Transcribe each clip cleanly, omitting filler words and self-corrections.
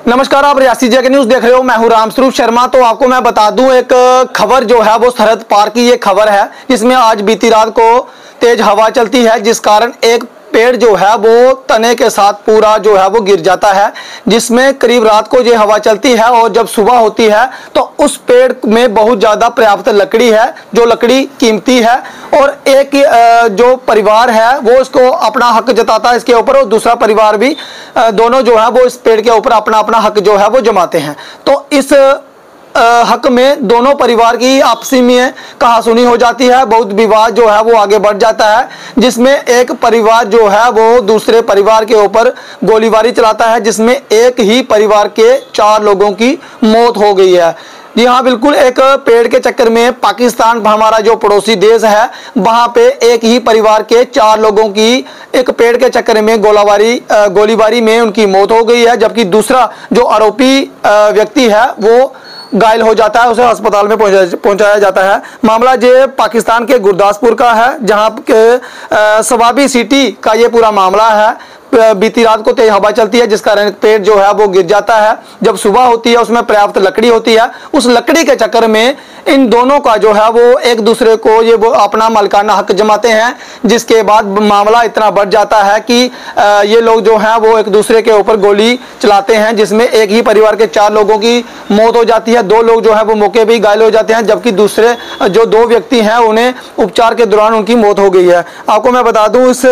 नमस्कार, आप रियासी जग न्यूज देख रहे हो। मैं हूं रामस्वरूप शर्मा। तो आपको मैं बता दूं, एक खबर जो है वो सरहद पार की ये खबर है, जिसमें आज बीती रात को तेज हवा चलती है, जिस कारण एक पेड़ जो है वो तने के साथ पूरा जो है वो गिर जाता है, जिसमें करीब रात को ये हवा चलती है और जब सुबह होती है तो उस पेड़ में बहुत ज़्यादा पर्याप्त लकड़ी है, जो लकड़ी कीमती है। और एक जो परिवार है वो इसको अपना हक जताता है इसके ऊपर, और दूसरा परिवार भी, दोनों जो है वो इस पेड़ के ऊपर अपना अपना हक जो है वो जमाते हैं। तो इस हक में दोनों परिवार की आपसी में कहासुनी हो जाती है, बहुत विवाद जो है वो आगे बढ़ जाता है, जिसमें एक परिवार जो है वो दूसरे परिवार के ऊपर गोलीबारी चलाता है, जिसमें एक ही परिवार के 4 लोगों की मौत हो गई है। जी हाँ, बिल्कुल, एक पेड़ के चक्कर में पाकिस्तान हमारा जो पड़ोसी देश है, वहाँ पे एक ही परिवार के 4 लोगों की एक पेड़ के चक्कर में गोलीबारी में उनकी मौत हो गई है, जबकि दूसरा जो आरोपी व्यक्ति है वो घायल हो जाता है, उसे अस्पताल में पहुंचाया जाता है। मामला ये पाकिस्तान के गुरदासपुर का है, जहां के सवाबी सिटी का ये पूरा मामला है। बीती रात को तेज हवा चलती है, जिस कारण पेड़ जो है वो गिर जाता है। जब सुबह होती है उसमें पर्याप्त लकड़ी होती है, उस लकड़ी के चक्कर में इन दोनों का जो है वो एक दूसरे को वो अपना मालिकाना हक जमाते हैं, जिसके बाद मामला इतना बढ़ जाता है कि ये लोग जो हैं वो एक दूसरे के ऊपर गोली चलाते हैं, जिसमें एक ही परिवार के 4 लोगों की मौत हो जाती है। 2 लोग जो है वो मौके पर ही घायल हो जाते हैं, जबकि दूसरे जो 2 व्यक्ति हैं उन्हें उपचार के दौरान उनकी मौत हो गई है। आपको मैं बता दूं, इस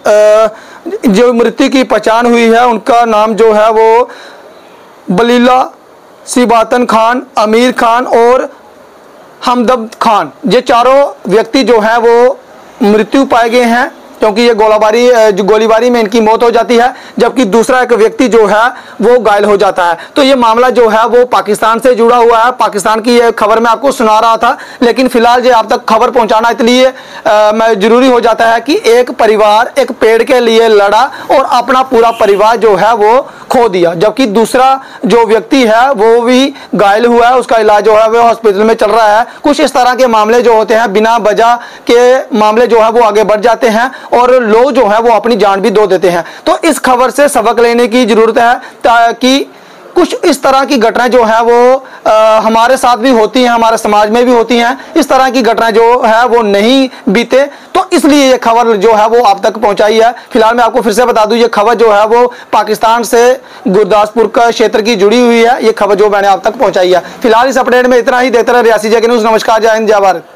जो मृत्यु की पहचान हुई है उनका नाम जो है वो बलीला सिबातन खान, अमीर खान और हमदर्द खान, ये चारों व्यक्ति जो हैं वो मृत्यु पाए गए हैं, क्योंकि ये गोलीबारी में इनकी मौत हो जाती है, जबकि दूसरा एक व्यक्ति जो है वो घायल हो जाता है। तो ये मामला जो है वो पाकिस्तान से जुड़ा हुआ है। पाकिस्तान की ये खबर मैं आपको सुना रहा था, लेकिन फिलहाल ये आप तक खबर पहुंचाना इसलिए जरूरी हो जाता है कि एक परिवार एक पेड़ के लिए लड़ा और अपना पूरा परिवार जो है वो खो दिया, जबकि दूसरा जो व्यक्ति है वो भी घायल हुआ है, उसका इलाज जो है वो हॉस्पिटल में चल रहा है। कुछ इस तरह के मामले जो होते हैं, बिना वजह के मामले जो है वो आगे बढ़ जाते हैं और लोग जो है वो अपनी जान भी दो देते हैं। तो इस खबर से सबक लेने की जरूरत है, ताकि कुछ इस तरह की घटनाएं जो है वो हमारे साथ भी होती हैं, हमारे समाज में भी होती हैं, इस तरह की घटनाएं जो है वो नहीं बीते। तो इसलिए ये खबर जो है वो आप तक पहुंचाई है। फिलहाल मैं आपको फिर से बता दूं, ये खबर जो है वो पाकिस्तान से गुरदासपुर का क्षेत्र की जुड़ी हुई है। ये खबर जो मैंने आप तक पहुंचाई है। फिलहाल इस अपडेट में इतना ही। देखते रहे रियासी जग न्यूज। नमस्कार, जय हिंद, जय भारत।